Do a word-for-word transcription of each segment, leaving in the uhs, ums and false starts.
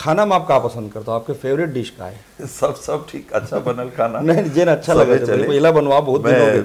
खाना में आप का पसंद करते हो, आपके फेवरेट डिश का है? सब सब ठीक, अच्छा बनल खाना नहीं जेन अच्छा लगे चले पहला बनवा बहुत दिन हो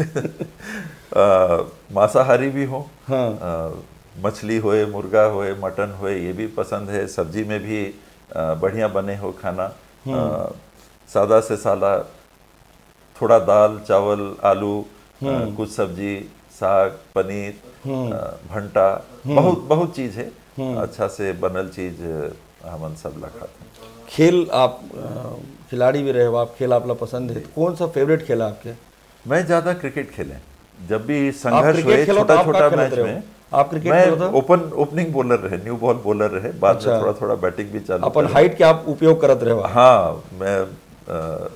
गए। मांसाहारी भी हो, हाँ। आ, मछली होए, मुर्गा होए, मटन होए, ये भी पसंद है। सब्जी में भी आ, बढ़िया बने हो खाना, आ, सादा से सादा, थोड़ा दाल चावल आलू, आ, कुछ सब्जी, साग, पनीर, भंटा, बहुत बहुत चीज है अच्छा से बनल चीज हमन सब ला खाते हैं। खेल आप खिलाड़ी भी रहे हो, आप खेल आपला पसंद है, कौन सा फेवरेट खेल है आपके? मैं ज्यादा क्रिकेट खेले, जब भी संघर्ष हुए छोटा छोटा मैच में आप क्रिकेट मैं ओपन ओपनिंग बॉलर रहे, न्यू बॉल बॉलर रहे, बाद अच्छा। में थोड़ा थोड़ा बैटिंग भी चालू। अपन हाइट के आप उपयोग करत रहे हो? हाँ, मैं आ,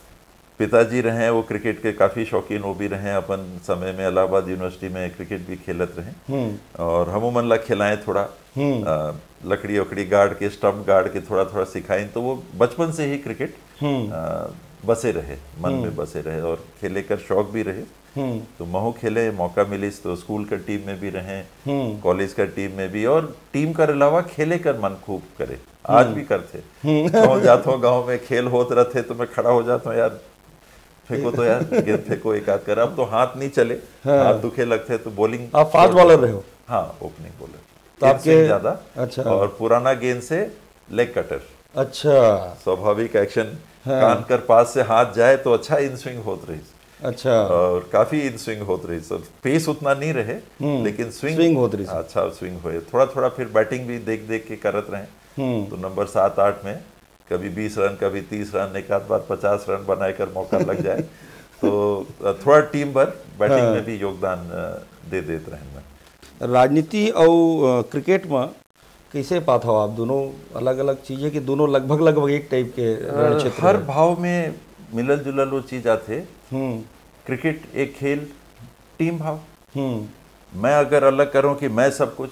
पिताजी रहे वो क्रिकेट के काफ़ी शौकीन, वो भी रहे अपन समय में इलाहाबाद यूनिवर्सिटी में क्रिकेट भी खेलत रहे, और हम मन ला खिलाएं थोड़ा, आ, लकड़ी उकड़ी गाड़ के, स्टम्प गाड़ के थोड़ा थोड़ा सिखाएं, तो वो बचपन से ही क्रिकेट आ, बसे रहे, मन में बसे रहे, और खेले कर शौक भी रहे। तो महू खेले, मौका मिलिस तो स्कूल का टीम में भी रहे, कॉलेज का टीम में भी, और टीम कर अलावा खेले कर मन खूब करे, आज भी करते। गाँव जाता हूँ, गाँव में खेल होते रहते तो मैं खड़ा हो जाता हूँ, यार फेंको तो यार, गेंद फेंको एक आध कर। अब तो हाथ नहीं चले, हाँ। हाथ दुखे लगते तो बॉलिंग। आप फास्ट बॉलर रहे हो? हाँ, ओपनिंग बॉलर तो आपके ज्यादा। अच्छा। और पुराना गेंद से लेग कटर, अच्छा, स्वाभाविक एक्शन, हाँ। कान कर पास से हाथ जाए तो अच्छा इन स्विंग होत रही। अच्छा, और काफी इन स्विंग होत रही, सब पेस उतना नहीं रहे लेकिन स्विंग स्विंग होत रही, अच्छा स्विंग हुए। थोड़ा थोड़ा फिर बैटिंग भी देख देख के करत रहे, तो नंबर सात आठ में कभी बीस रन, कभी तीस रन, एक आध बार पचास रन बनाकर मौका लग जाए तो थोड़ा टीम पर बैटिंग हाँ। में भी योगदान दे देते रहे। मैं राजनीति और क्रिकेट में कैसे पाता हो आप? दोनों अलग अलग चीजें कि दोनों लगभग लगभग एक टाइप के क्षेत्र? हर भाव में मिलल जुलल वो चीज आते। क्रिकेट एक खेल टीम भाव, मैं अगर अलग करूं कि मैं सब कुछ,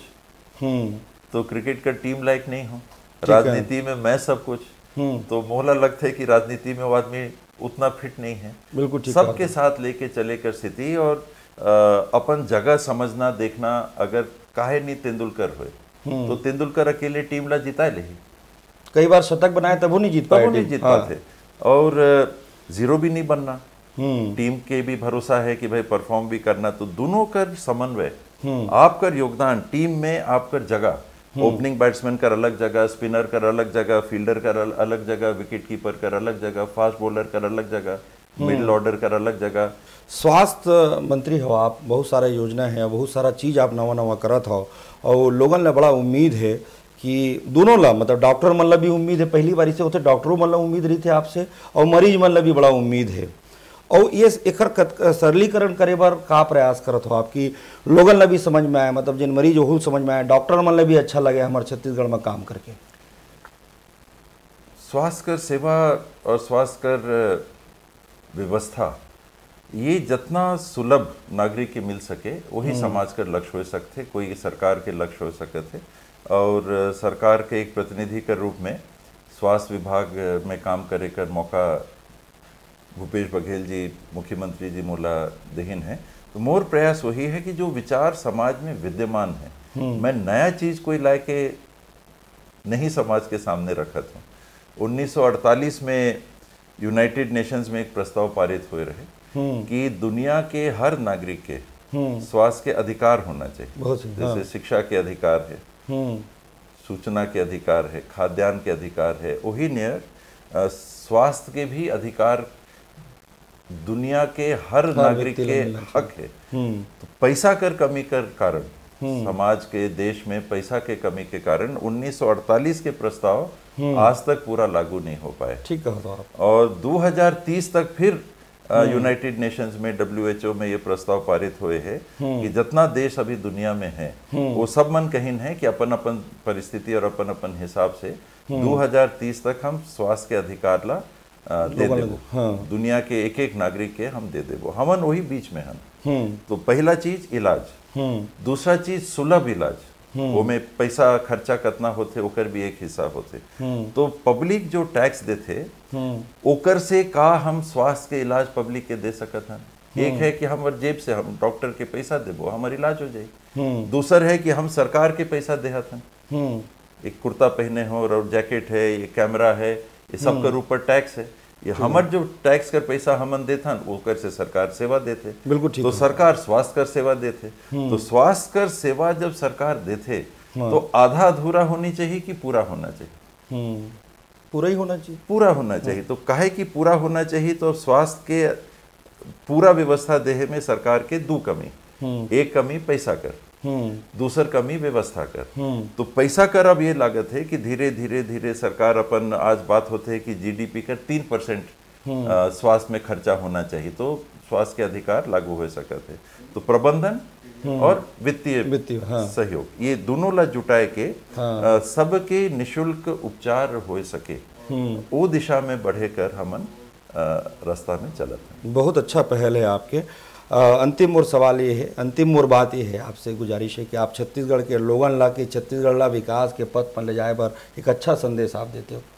तो क्रिकेट का टीम लाइक नहीं हो। राजनीति में मैं सब कुछ, तो मोहला लगता है कि राजनीति में वो आदमी उतना फिट नहीं है। बिल्कुल ठीक, सबके साथ लेके चले कर स्थिति, और आ, अपन जगह समझना देखना। अगर काहे नहीं तेंदुलकर हुए, तो तेंदुलकर अकेले टीम ला जिता ले, कई बार शतक बनाए तब वो नहीं जीत पाए, नहीं जीत पाते। हाँ। और जीरो भी नहीं बनना, टीम के भी भरोसा है कि भाई परफॉर्म भी करना। तो दोनों कर समन्वय, आपकर योगदान टीम में, आपकर जगह, ओपनिंग बैट्समैन कर अलग जगह, स्पिनर कर अलग जगह, फील्डर कर अलग जगह, विकेट कीपर कर अलग जगह, फास्ट बॉलर कर अलग जगह, मिडिल ऑर्डर कर अलग जगह। स्वास्थ्य मंत्री हो आप, बहुत सारा योजना है, बहुत सारा चीज़ आप नवा नवा करत हो, और लोगन ने बड़ा उम्मीद है कि दोनों ला, मतलब डॉक्टर मन ला भी उम्मीद है, पहली बारी से होते डॉक्टरों मन ला उम्मीद रही थे आपसे, और मरीज मन ला भी बड़ा उम्मीद है। और ये एकर सरलीकरण करे बार का प्रयास करत हो आपकी लोगन ला भी समझ में आए, मतलब जिन मरीज हो समझ में आए, डॉक्टर मन ला भी अच्छा लगे हमारे छत्तीसगढ़ में काम करके? स्वास्थ्य कर सेवा और स्वास्थ्य कर व्यवस्था, ये जितना सुलभ नागरिक के मिल सके वही समाज का लक्ष्य हो सकते, कोई सरकार के लक्ष्य हो सकते। और सरकार के एक प्रतिनिधि के रूप में स्वास्थ्य विभाग में काम करे कर मौका भूपेश बघेल जी मुख्यमंत्री जी मोला देहिन है। तो मोर प्रयास वही है कि जो विचार समाज में विद्यमान है, मैं नया चीज कोई लाए के नहीं समाज के सामने रखत हूँ। उन्नीस सौ अड़तालीस में यूनाइटेड नेशंस में एक प्रस्ताव पारित हुए रहे कि दुनिया के हर नागरिक के स्वास्थ्य के अधिकार होना चाहिए। जैसे हाँ। शिक्षा के अधिकार है, सूचना के अधिकार है, खाद्यान्न के अधिकार है, वही नियर स्वास्थ्य के भी अधिकार दुनिया के हर नागरिक के हक है। तो पैसा कर कमी कर कारण, समाज के देश में पैसा के कमी के कारण उन्नीस सौ अड़तालीस के प्रस्ताव आज तक पूरा लागू नहीं हो पाए। ठीक कहा आप। और दो हज़ार तीस तक फिर यूनाइटेड नेशंस में, डब्ल्यू एच ओ में ये प्रस्ताव पारित हुए हैं कि जितना देश अभी दुनिया में है वो सब मन कहीन है कि अपन अपन परिस्थिति और अपन अपन हिसाब से दो हज़ार तीस तक हम स्वास्थ्य के अधिकार ला दे देवो। हाँ। दुनिया के एक एक नागरिक के हम दे देवो, हमन वही बीच में हम। तो पहला चीज इलाज, दूसरा चीज सुलभ इलाज, वो में पैसा खर्चा कितना होते ओकर भी एक हिस्सा होते। तो पब्लिक जो टैक्स देते ओकर से का हम स्वास्थ्य के इलाज पब्लिक के दे सकत हैं। एक है कि हमारे जेब से हम डॉक्टर के पैसा देबो, हमारे इलाज हो जाए। दूसर है कि हम सरकार के पैसा देहत हैं, एक कुर्ता पहने हो और जैकेट है, ये कैमरा है, ये सब कर ऊपर टैक्स है। ये हमर जो टैक्स कर पैसा हमन देता वो कर से सरकार सेवा देते। बिल्कुल ठीक तो सरकार स्वास्थ्य कर सेवा देते। तो स्वास्थ्य कर सेवा जब सरकार देते तो आधा अधूरा होनी चाहिए कि पूरा होना चाहिए? हम्म पूरा ही होना चाहिए। पूरा होना चाहिए। तो काहे कि पूरा होना चाहिए? तो स्वास्थ्य के पूरा व्यवस्था देहे में सरकार के दो कमी, एक कमी पैसा कर, दूसर कमी व्यवस्था कर। तो पैसा कर अब ये लागत है कि धीरे धीरे धीरे सरकार अपन आज बात होते है कि जीडीपी का तीन परसेंट स्वास्थ्य में खर्चा होना चाहिए तो स्वास्थ्य के अधिकार लागू हो सकते है। तो प्रबंधन और वित्तीय वित्तीय हाँ। सहयोग ये दोनों ला जुटाए के हाँ। सबके निशुल्क उपचार हो सके वो दिशा में बढ़े कर हमन रास्ता में चलत है। बहुत अच्छा पहल है आपके। आ, अंतिम और सवाल ये है, अंतिम और बात ये है, आपसे गुजारिश है कि आप छत्तीसगढ़ के लोगन ला के छत्तीसगढ़ ला विकास के पथ पर ले जाए पर एक अच्छा संदेश आप देते हो।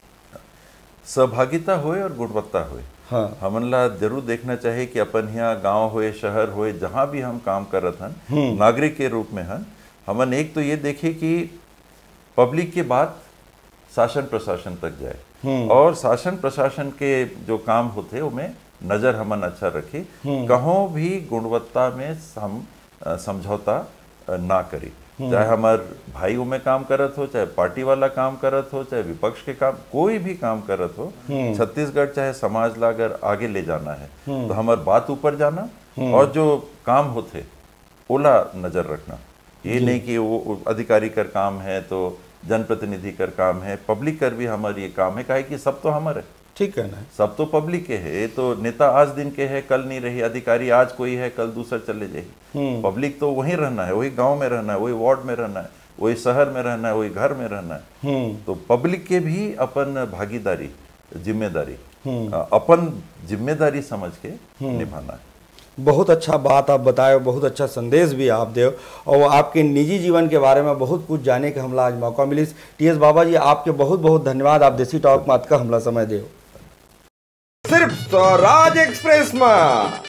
सहभागिता होए और गुणवत्ता होए। हाँ। हमन ला जरूर देखना चाहिए कि अपन यहाँ गांव होए शहर होए जहाँ भी हम काम करत हन नागरिक के रूप में हन, हमन एक तो ये देखे कि पब्लिक के बात शासन प्रशासन तक जाए और शासन प्रशासन के जो काम होते उनमें नजर हमन अच्छा रखे, कहों भी गुणवत्ता में हम समझौता ना करी। चाहे हमार भाइयों में काम करत हो, चाहे पार्टी वाला काम करत हो, चाहे विपक्ष के काम कोई भी काम करत हो, छत्तीसगढ़ चाहे समाज ला अगर आगे ले जाना है तो हमार बात ऊपर जाना और जो काम होते ओला नजर रखना। ये नहीं कि वो अधिकारी कर काम है तो जनप्रतिनिधि कर काम है, पब्लिक कर भी हमारी ये काम है। काहे कि सब तो हमारे ठीक है ना, सब तो पब्लिक के है। तो नेता आज दिन के है कल नहीं रही, अधिकारी आज कोई है कल दूसरा चले जाए। पब्लिक तो वहीं रहना है, वही गांव में रहना है, वही वार्ड में रहना है, वही शहर में रहना है, वही घर में रहना है। तो पब्लिक के भी अपन भागीदारी जिम्मेदारी अपन जिम्मेदारी समझ के निभाना है। बहुत अच्छा बात आप बताए, बहुत अच्छा संदेश भी आप दे और आपके निजी जीवन के बारे में बहुत कुछ जाने का हमला आज मौका मिली। टी एस बाबा जी आपके बहुत बहुत धन्यवाद, आप देसी टॉक मात का हमला समय दे सिर्फ स्वराज एक्सप्रेस में।